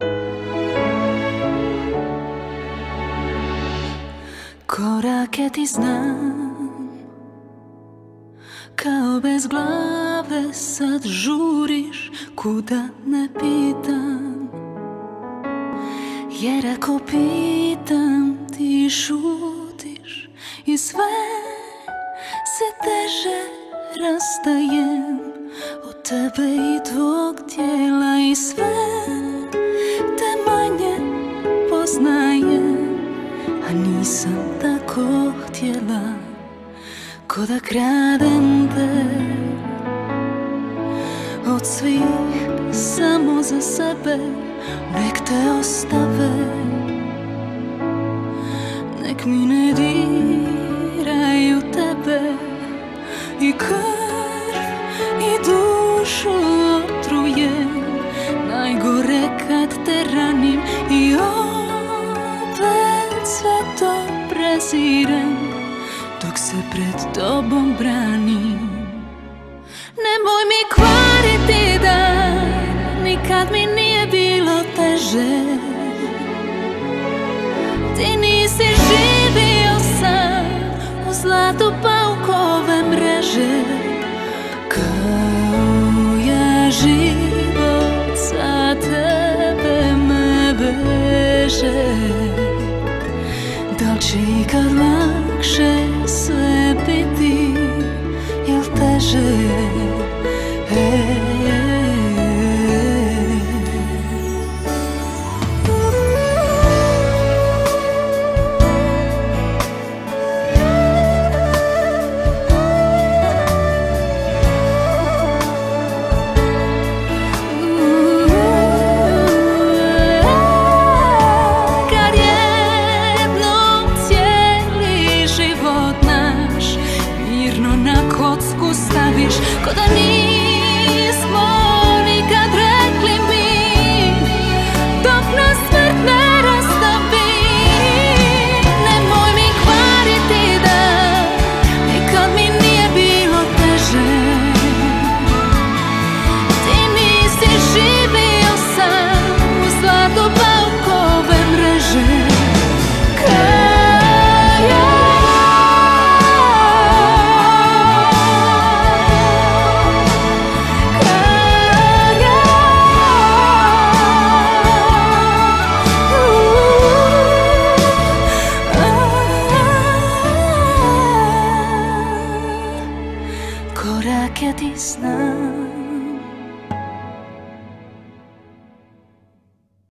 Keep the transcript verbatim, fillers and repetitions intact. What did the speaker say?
Korake ti znam, kao bez glave sad žuriš kuda ne pitam. Jer ako pitam ti šutiš i sve se teže rastajem od tebe i tvog tijela i sve te manje poznajem. A nisam tako htjela, ko da kradem te od svih samo za sebe. Nek te ostave, nek mi ne diraju tebe i krv i dušu otrujem. Najgore kad te ranim i opet sve to prezirem dok se pred tobom branim. Nemoj mi kvariti dan, nikad mi nije bilo teže. Ti nisi živio sam u zlatu paukove mreže. Kao ja život za tebe me beže. Da li će ikad lakše sve biti, jel teže?